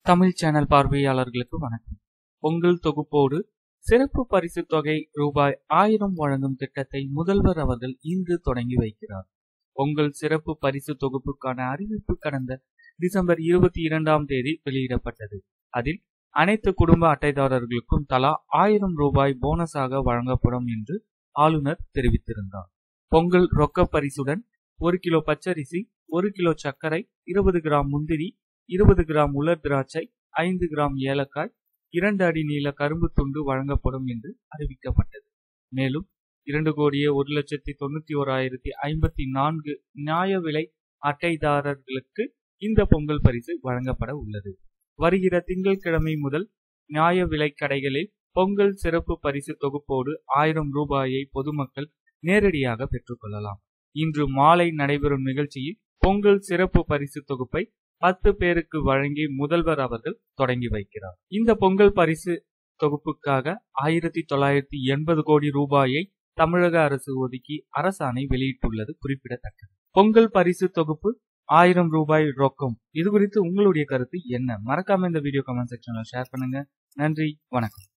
Tamil channel பார்வையாளர்களுக்கு வணக்கம். பொங்கல் தொகுப்போடு சிறப்பு பரிசு தொகை ரூபாய் 1000 வழங்கும் திட்டத்தை முதல்வர் அவர்கள் இன்று தொடங்கி வைக்கிறார். பொங்கல் சிறப்பு பரிசு தொகுப்புக்கான அறிவிப்பு கடந்த டிசம்பர் 22ஆம் தேதி வெளியிடப்பட்டது. அதில் அனைத்து குடும்ப அட்டைதாரர்களுக்கும் தலா 1000 ரூபாய் போனஸாக வழங்கப்படும் என்று ஆளுநர் தெரிவித்திருந்தார். பொங்கல் ரொக்க பரிசுடன் 1 கிலோ பச்சரிசி, 1 கிலோ சர்க்கரை, 20 கிராம் முந்திரி, 20 கிராம் உலர் திராட்சை, 5 கிராம் ஏலக்காய், 2 அடி நீள கரும்பு துண்டு வழங்கப்படும் என்று அறிவிக்கப்பட்டது. மேலும் 2,01,91,054 நியாய விலை அட்டைதாரர்களுக்கு இந்த பொங்கல் பரிசு வழங்கப்பட உள்ளது. வருகிற திங்கட்கிழமை முதல் நியாய விலை கடைகளில் பொங்கல் சிறப்பு பரிசு தொகுப்போடு 1000 ரூபாயை பொதுமக்கள் நேரடியாக பெற்றுக்கொள்ளலாம். இன்று மாலை நடைபெறும் நிகழ்ச்சியில் பொங்கல் சிறப்பு பரிசு தொகுப்பை 10 பேருக்கு வழங்கி முதல்வர் அவர்கள் தொடங்கி வைக்கிறார். இந்த பொங்கல் பரிசு தொகுப்புக்காக 1980 கோடி ரூபாயை தமிழக அரசு ஒதுக்கி அரசாணை வெளியிட்டுள்ளது குறிப்பிடத்தக்கது. பொங்கல் பரிசு தொகுப்பு 1000 ரூபாய் ரொக்கம். இது குறித்து உங்களுடைய கருத்து என்ன? மறக்காம இந்த வீடியோ கமெண்ட் செக்ஷன்ல ஷேர் பண்ணுங்க. நன்றி, வணக்கம்.